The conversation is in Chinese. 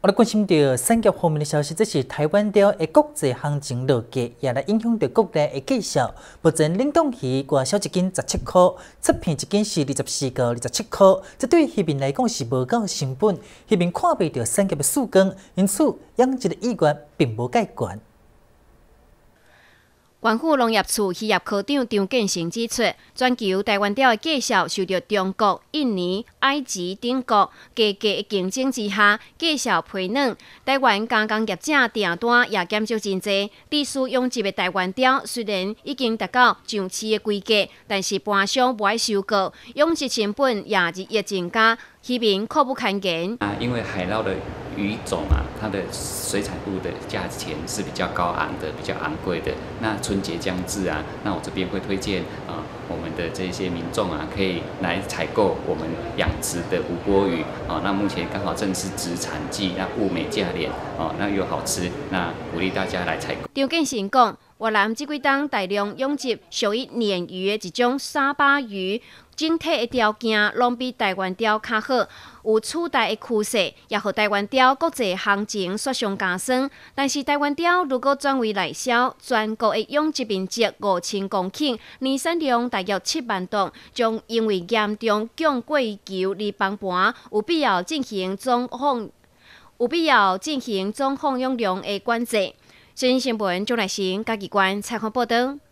我哋关心到产业方面的消息，这是台湾钓的国际行情落价，也来影响到国内的介绍。目前冷冻鱼外销一斤17块，切片一斤是24到27块，这对渔民来讲是无够成本，渔民看不到产业的曙光，因此养殖的意愿并无介悬。 关府农业处渔业科长张建成指出，全球台湾钓的介绍受到中国、印尼、埃及等国价格的竞争之下，介绍疲软。台湾加工业者订单也减少真济。历史养殖的台湾钓虽然已经达到上市的规格，但是盘商无爱收购，养殖成本也日益增加，渔民苦不堪言。 因为海捞的鱼种它的水产物的价钱是比较高昂的、比较昂贵的。那春节将至那我这边会推荐我们的这些民众可以来采购我们养殖的无锅鱼那目前刚好正是殖产季，那物美价廉那又好吃，那鼓励大家来采购。 张建成讲，越南这几冬大量养殖属于鲶鱼的一种沙巴鱼。整体的条件拢比台湾钓较好，有取代的趋势，也和台湾钓国际行情雪上加霜。但是台湾钓如果转为内销，全国的养殖面积5000公顷，年产量大约7万吨，将因为严重降贵求而崩盘，有必要进行总放养量的管制。新新闻钟来成嘉义县采访报道。